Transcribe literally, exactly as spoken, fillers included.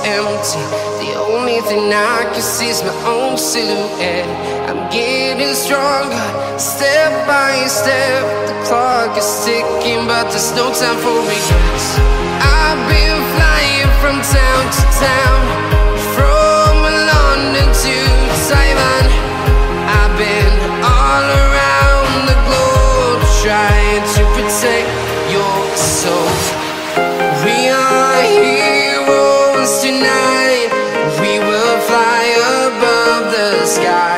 empty. The only thing I can see is my own silhouette. I'm getting stronger, step by step. The clock is ticking, but there's no time for regrets. I've been flying from town to town, from London to Taiwan. I've been all around the globe, trying to protect your soul. We are heroes tonight. We will fly above the sky.